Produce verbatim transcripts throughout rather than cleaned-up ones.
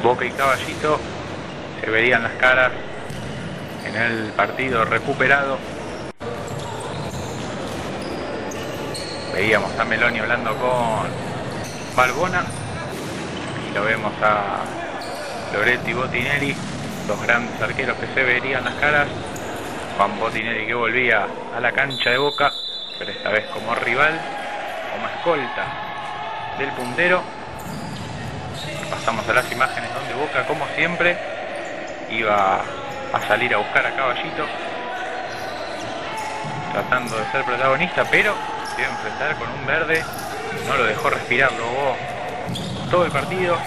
Boca y Caballito se verían las caras en el partido recuperado. Veíamos a Meloni hablando con Balbona y lo vemos a Loreto y Botinelli, dos grandes arqueros que se verían las caras. Juan Botinelli, que volvía a la cancha de Boca, pero esta vez como rival, como escolta del puntero. Pasamos a las imágenes donde Boca, como siempre, iba a salir a buscar a Caballito, tratando de ser protagonista, pero se iba a enfrentar con un verde. No lo dejó respirar, lo robó todo el partido.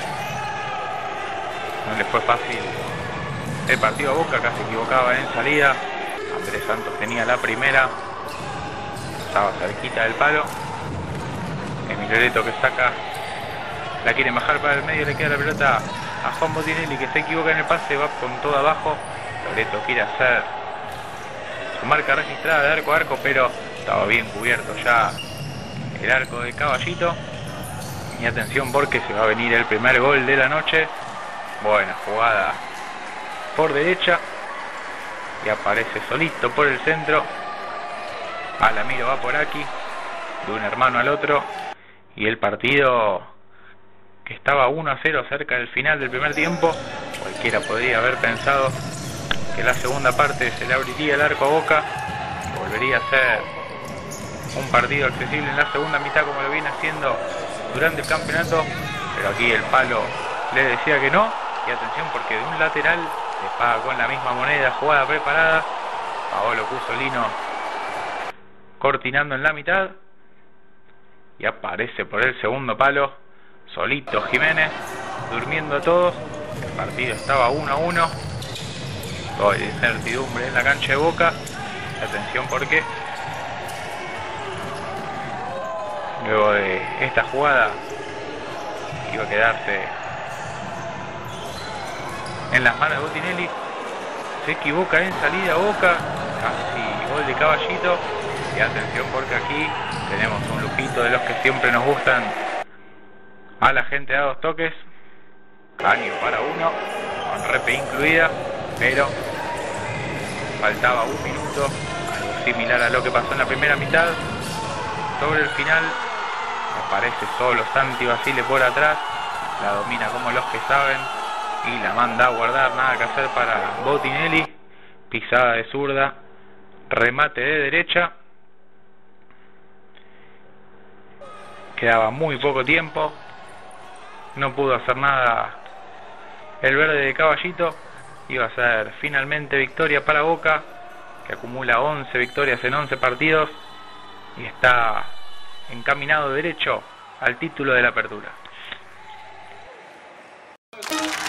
No le fue fácil el partido a Boca, casi equivocaba en salida. Andrés Santos tenía la primera, estaba cerquita del palo. Emilio Loreto, que saca, la quiere bajar para el medio, le queda la pelota a Juan Botinelli, que se equivoca en el pase, va con todo abajo. Loreto quiere hacer su marca registrada de arco a arco, pero estaba bien cubierto ya el arco de Caballito. Y atención, porque se va a venir el primer gol de la noche. Buena jugada por derecha y aparece solito por el centro. Alamiro va por aquí, de un hermano al otro, y el partido, que estaba uno a cero cerca del final del primer tiempo, cualquiera podría haber pensado que la segunda parte se le abriría el arco a Boca, volvería a ser un partido accesible en la segunda mitad como lo viene haciendo durante el campeonato, pero aquí el palo le decía que no. Y atención, porque de un lateral le paga con la misma moneda, jugada preparada. Paolo Cusolino cortinando en la mitad, y aparece por el segundo palo solito Jiménez, durmiendo a todos. El partido estaba uno a uno. Todo de incertidumbre en la cancha de Boca. Atención, porque luego de esta jugada iba a quedarse en las manos de Botinelli. Se equivoca en salida Boca, casi gol de Caballito. Y atención, porque aquí tenemos un lujito de los que siempre nos gustan a la gente a dos toques. Caño para uno, con repe incluida, pero faltaba un minuto, algo similar a lo que pasó en la primera mitad. Sobre el final aparece solo Santi Basile por atrás, la domina como los que saben y la manda a guardar. Nada que hacer para Botinelli, pisada de zurda, remate de derecha. Quedaba muy poco tiempo, no pudo hacer nada el verde de Caballito. Iba a ser finalmente victoria para Boca, que acumula once victorias en once partidos y está encaminado derecho al título de la Apertura.